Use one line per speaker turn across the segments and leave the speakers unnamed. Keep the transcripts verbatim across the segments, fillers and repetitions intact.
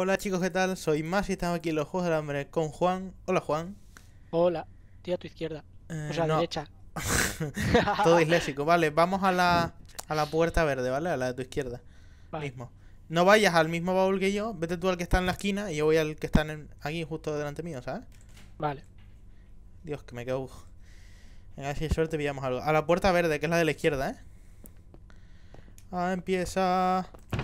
Hola chicos, ¿qué tal? Soy Mas y estamos aquí en los Juegos del Hambre con Juan. Hola Juan.
Hola, tío a tu izquierda. O
Eh,
sea,
no,
derecha.
todo disléxico. Vale, vamos a la, a la puerta verde, ¿vale? A la de tu izquierda.
Vale,
Mismo. No vayas al mismo baúl que yo, vete tú al que está en la esquina y yo voy al que está en el- aquí justo delante mío, ¿sabes?
vale.
Dios, que me quedo... Venga, a ver si hay suerte pillamos algo. A la puerta verde, que es la de la izquierda, ¿eh? Ah, empieza...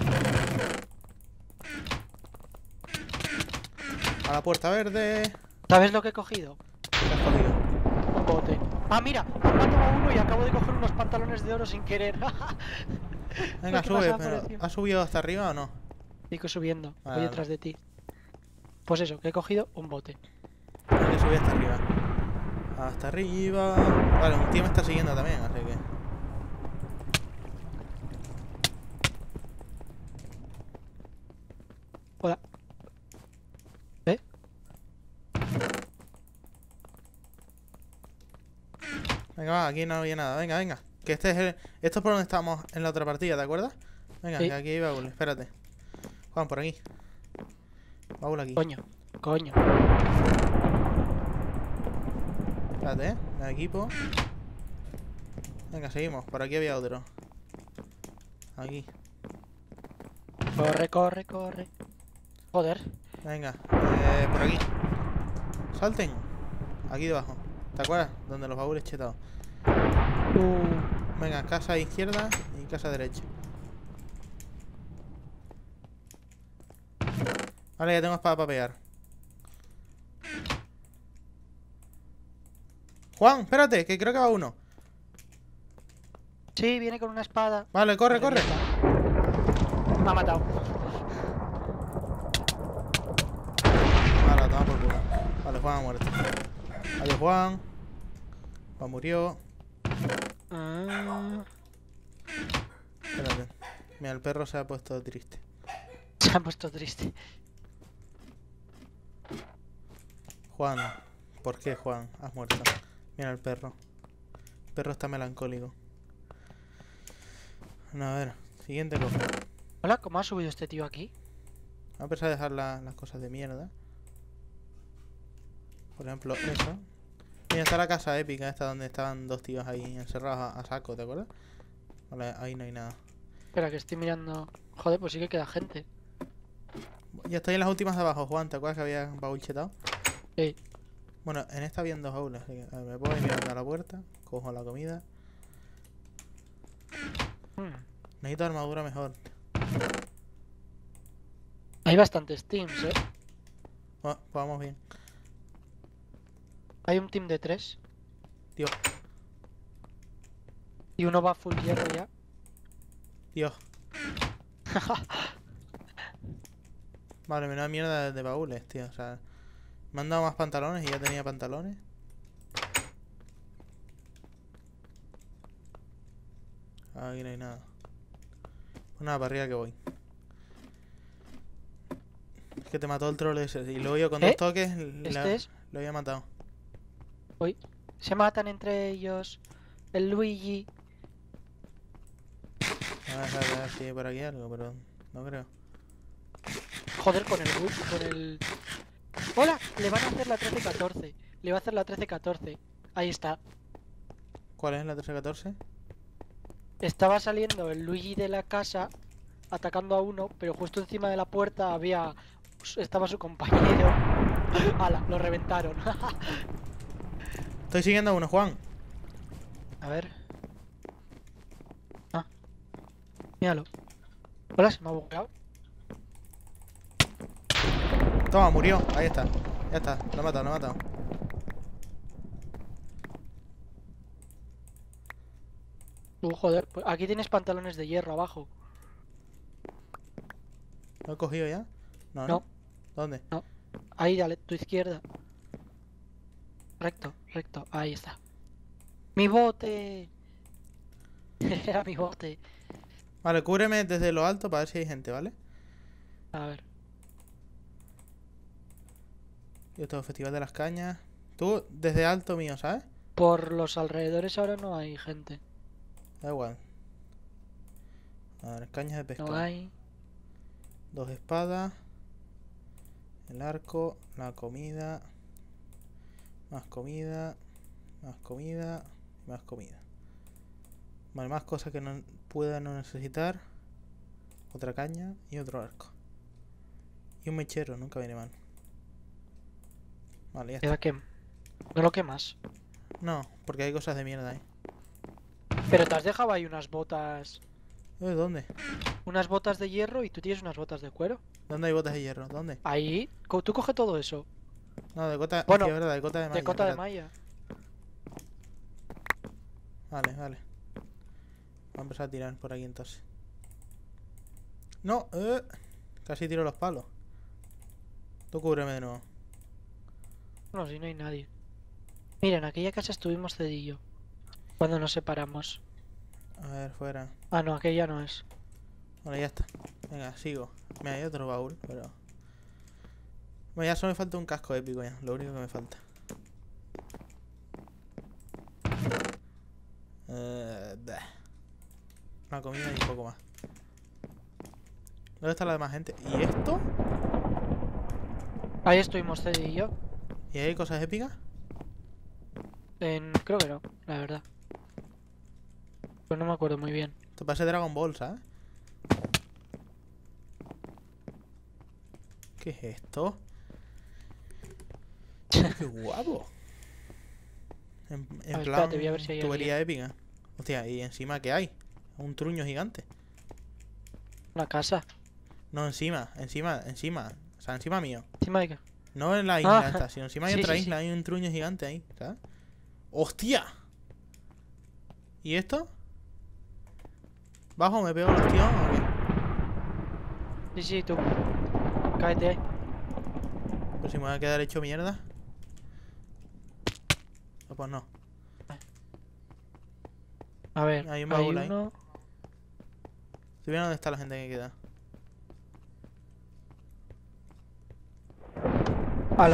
A la puerta verde...
¿Sabes lo que he cogido?
Te has jodido.
Un bote. Ah, mira, han matado a uno y acabo de coger unos pantalones de oro sin querer.
Venga,
Porque
sube,
pasaba por
pero
encima.
¿has subido hasta arriba o no?
Sigo subiendo, voy
Vale, vale.
detrás de ti. Pues eso, que he cogido un bote.
Hay que subir hasta arriba. Hasta arriba. Vale, un tío me está siguiendo también, así que...
Hola. ¿Eh?
Venga, va, aquí no había nada. Venga, venga. Que este es el... Esto es por donde estábamos en la otra partida, ¿te acuerdas? Venga,
Sí.
que aquí hay baúl, espérate. Juan, por aquí. Baúl aquí.
Coño, coño.
Espérate, ¿eh? Me equipo. Venga, seguimos. Por aquí había otro. Aquí.
Corre, corre, corre. Joder.
Venga. Eh, por aquí. Salten. Aquí debajo. ¿Te acuerdas? Donde los baúles chetados.
Uh,
Venga, casa izquierda y casa derecha. Vale, ya tengo espada para pegar. Juan, espérate, que creo que va uno.
sí, viene con una espada.
Vale, corre,
Me
corre.
revienta. Me ha matado.
Vale, toma por culo. Vale, Juan ha muerto. Adiós, Juan. Juan murió.
Ah,
Espérate. Mira, el perro se ha puesto triste.
se ha puesto triste.
Juan. ¿Por qué, Juan? Has muerto. Mira el perro. El perro está melancólico. No, a ver. Siguiente cosa.
Hola, ¿cómo ha subido este tío aquí?
Vamos a empezar a dejar la- las cosas de mierda. Por ejemplo, eso. Mira, está la casa épica esta donde estaban dos tíos ahí encerrados a, a saco, ¿te acuerdas? Vale, ahí no hay nada.
Espera, que estoy mirando. Joder, pues sí que queda gente.
Ya estoy en las últimas de abajo, Juan. ¿Te acuerdas que había un baúl chetado?
Sí.
Bueno, en esta habían dos baúles, así que a ver, me puedo ir mirando a la puerta. Cojo la comida.
Hmm.
Necesito armadura mejor.
Hay bastantes teams, ¿eh?
Oh, pues vamos bien.
Hay un team de tres.
Dios,
Y uno va full hierro ya.
Dios. Vale, me da mierda de, de baúles, tío. O sea, me han dado más pantalones y ya tenía pantalones. Aquí no hay nada. Pues nada, para arriba que voy. Es que te mató el troll ese. Y luego yo con dos
¿Eh?
toques le-
Este es.
lo había matado.
Uy. Se matan entre ellos. El Luigi.
A ver, a ver, a ver si hay por aquí algo, pero no creo.
Joder, con el Gu- con el. ¡Hola! Le van a hacer la trece catorce. Le va a hacer la trece catorce. Ahí está.
¿Cuál es la trece catorce?
Estaba saliendo el Luigi de la casa atacando a uno, pero justo encima de la puerta había. Estaba su compañero. ¡Hala! Lo reventaron.
Estoy siguiendo a uno, Juan.
A ver. Ah, míralo. Hola, se me ha bugueado.
Toma, murió. Ahí está. Ya está. Lo he matado, lo he matado.
Uh, joder, pues aquí tienes pantalones de hierro abajo.
¿Lo he cogido ya? No, no.
No,
¿Dónde?
no. Ahí, dale, tu izquierda. Recto, recto, ahí está. ¡Mi bote! Era mi bote.
Vale, cúbreme desde lo alto para ver si hay gente, ¿vale?
A ver.
Yo tengo Festival de las Cañas. Tú, desde alto mío, ¿sabes?
Por los alrededores ahora no hay gente.
Da igual. A ver, cañas de
No
pescado.
hay.
Dos espadas. El arco, la comida. Más comida. Más comida. Más comida. Vale, más cosas que no pueda no necesitar. Otra caña y otro arco. Y un mechero, nunca viene mal. Vale, ya está.
¿Queda qué? ¿No lo quemas?
No, porque hay cosas de mierda ahí.
Pero te has dejado ahí unas botas...
¿Eh? ¿Dónde?
Unas botas de hierro y tú tienes unas botas de cuero.
¿Dónde hay botas de hierro? ¿Dónde?
Ahí, co- tú coge todo eso.
No, de cota...
Bueno,
sí, es verdad, de cota de malla.
De cota de
espérate.
malla.
Vale, vale. Vamos a empezar a tirar por aquí entonces. No, eh. Casi tiro los palos. Tú cúbreme de nuevo.
No, si no hay nadie. Mira, en aquella casa estuvimos Cedillo. Cuando nos separamos.
A ver, fuera.
Ah, no, aquella no es.
Vale, ya está. Venga, sigo. Mira, hay otro baúl, pero... Bueno, ya solo me falta un casco épico ya. Lo único que me falta. Eh, bah. Una comida y un poco más. ¿Dónde está la demás gente? ¿Y esto?
Ahí estuvimos Cedillo.
¿Y hay cosas épicas?
En... Creo que no, la verdad. Pues no me acuerdo muy bien.
Esto parece Dragon Ball, ¿sabes? ¿Qué es esto? ¡Qué guapo! En, en
A ver,
plan,
espérate, voy a ver si hay
tubería épica. Hostia, ¿y encima qué hay? Un truño gigante.
Una casa.
No, encima, encima, encima. O sea, encima mío.
Encima de qué.
No en la isla
Ah,
esta, sino encima hay
sí,
otra
sí,
isla, hay un truño gigante ahí, ¿sabes? ¡Hostia! ¿Y esto? ¿Bajo me pego los tíos o qué?
Sí, sí, tú. Cáete ahí.
Pues si me voy a quedar hecho mierda. No, pues no.
A ver,
Hay
hay,
un baúl ahí.
uno...
Estoy viendo dónde está la gente que queda.
¡Hala!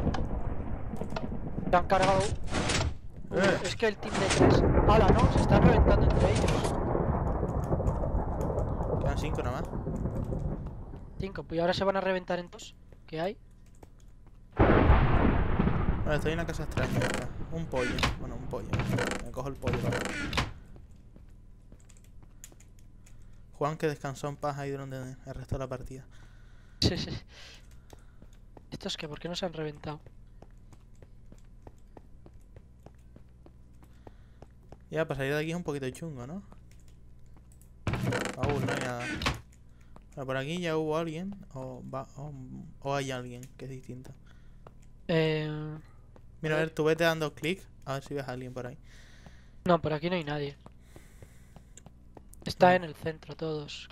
Se han cargado... Uy,
Eh.
es que el team de tres... ¡Hala, no! Se están reventando entre ellos.
Quedan cinco nada más.
Cinco, pues ahora se van a reventar en dos. ¿Qué hay?
Vale, estoy en una casa extraña. Acá. Un pollo. Bueno, un pollo. Me cojo el pollo. Vale. Juan que descansó en paz ahí durante el resto de la partida.
Sí, sí. ¿Estos qué? ¿Por qué no se han reventado?
Ya, para salir de aquí es un poquito chungo, ¿no? Aún no hay nada. Bueno, por aquí ya hubo alguien. O, va, o, o hay alguien que es distinto.
Eh...
Mira, a ver, tú vete dando clic. A ver si ves a alguien por ahí.
No, por aquí no hay nadie. Está
Mm.
en el centro todos.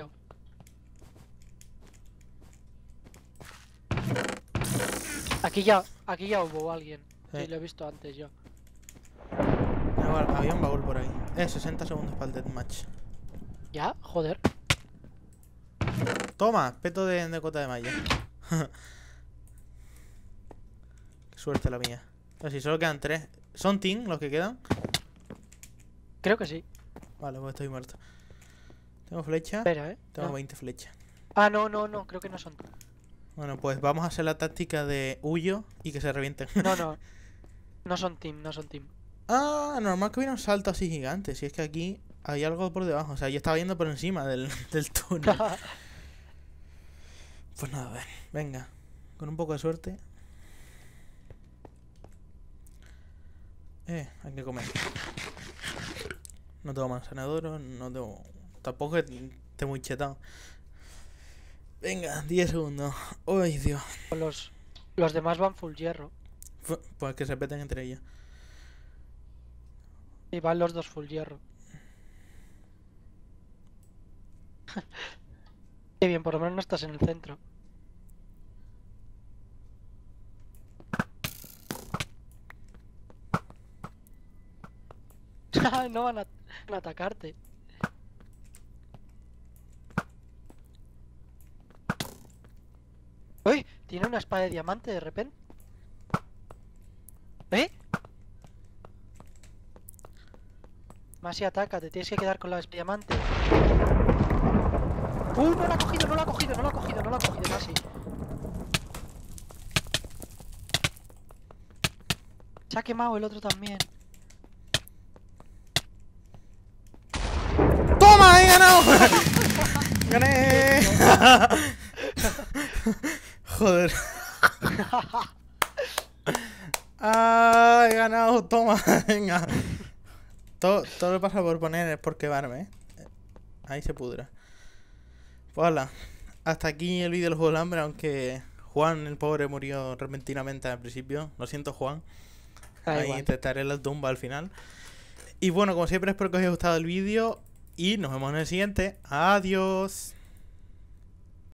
Aquí ya, aquí ya hubo alguien.
Sí.
Sí, lo he visto antes yo.
Mira, igual, había un baúl por ahí. Eh, sesenta segundos para el deathmatch.
¿Ya? Joder.
Toma, peto de, de cota de malla. Qué suerte la mía. Pero si solo quedan tres. ¿Son team los que quedan?
Creo que sí.
Vale, pues estoy muerto. Tengo flecha.
Espera, eh.
Tengo
No.
veinte flechas.
Ah, no, no, no, creo que no son.
Bueno, pues vamos a hacer la táctica de huyo y que se revienten.
No, no. No son team, no son team.
Ah, normal que hubiera un salto así gigante. Si es que aquí hay algo por debajo. O sea, yo estaba yendo por encima del, del túnel. Pues nada, a ver. Venga. Con un poco de suerte. Eh, hay que comer. No tengo manzanadoro, no tengo... Tampoco esté muy chetado. Venga, diez segundos. ¡Ay, Dios!
Los, los demás van full hierro.
Fu- Pues que se peten entre ellos.
Y van los dos full hierro. Qué bien, por lo menos no estás en el centro. No van a, van a atacarte. ¡Uy! Tiene una espada de diamante de repente. ¿Eh? Masi ataca, te tienes que quedar con la espada de diamante. ¡Uh! No la ha cogido, no la ha cogido, no la ha cogido, no la ha cogido, Masi. Se ha quemado el otro también.
¡Toma! ¡He ganado! ¡Gané! Joder. ¡Ah! He ganado. Toma. Venga. Todo, todo lo pasa por poner es por quemarme, ¿eh? Ahí se pudra. Pues hola. Hasta aquí el vídeo del juego del hambre, aunque Juan, el pobre, murió repentinamente al principio. Lo siento, Juan.
Da
Ahí
igual.
intentaré la tumba al final. Y bueno, como siempre, espero que os haya gustado el vídeo. Y nos vemos en el siguiente. Adiós.